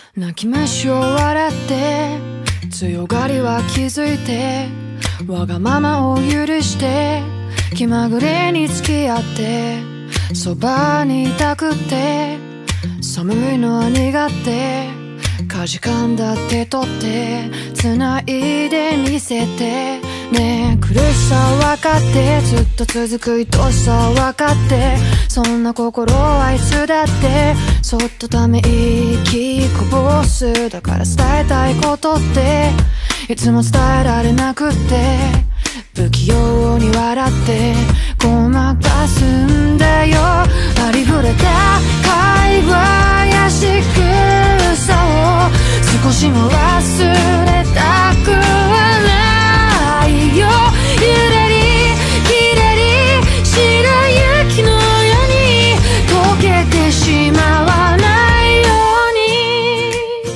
泣き虫を笑って強がりは気づいてわがままを許して気まぐれに付き合ってそばにいたくって寒いのは苦手かじかんだ手取って繋いでみせてねえ苦しさ分かってずっと続く愛しさ分かってそんな心はいつだってそっとため息こぼすだから伝えたいことっていつも伝えられなくって不器用に笑ってごまかすんだよありふれた会話や仕草を少しも忘れたくはないよゆらりきらり白雪のように溶けてしまわないように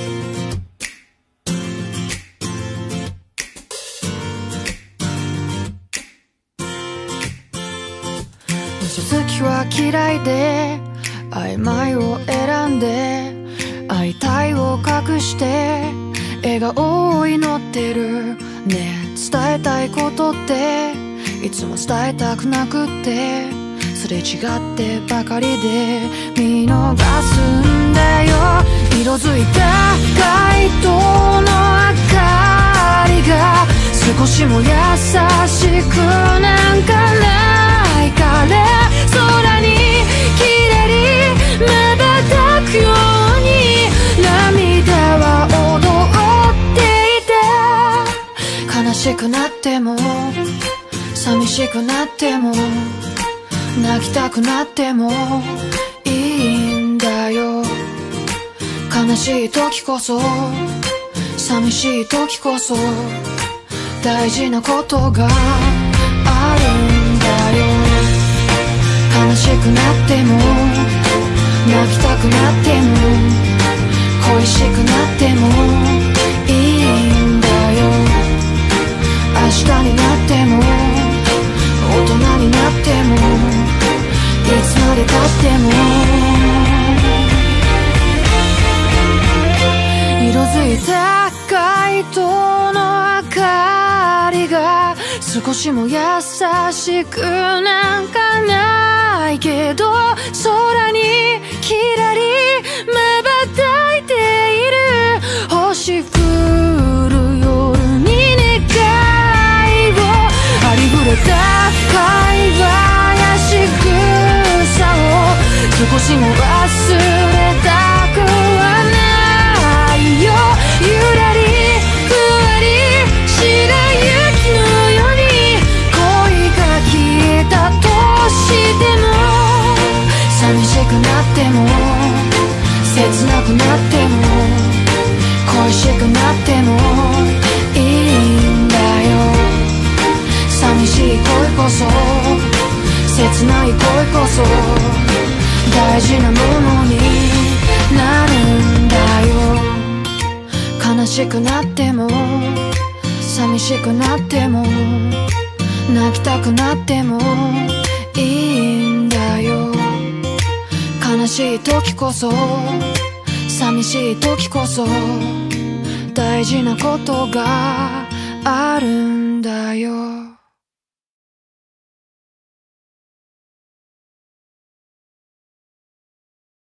嘘つきは嫌いで曖昧を選んで会いたいを隠して笑顔を祈ってるねえ伝えたいことっていつも伝えたくなくってすれ違ってばかりで見逃すんだよ色づいた街灯の明かりが少しも優しくなんかないから空にきらり瞬くように涙は踊っていた悲しくなっても寂しくなっても泣きたくなってもいいんだよ悲しい時こそ寂しい時こそ大事なことがあるんだよ悲しくなっても泣きたくなっても恋しくなってもいいんだよ明日になっても大人になってもいつまで経っても色づいた街灯の明かりが少しも優しくなんかないけど空にきらり瞬いている星降る夜に願いをありふれた会話や仕草を少しも忘れたくはないよゆらりふわり白雪のように恋が消えたとしても寂しくなっても切なくなっても恋しくなってもいいんだよ寂しい恋こそ切ない恋こそ大事なものになるんだよ悲しくなっても寂しくなっても泣きたくなってもいいんだよ悲しい時こそ寂しい時こそ大事なことがあるんだよ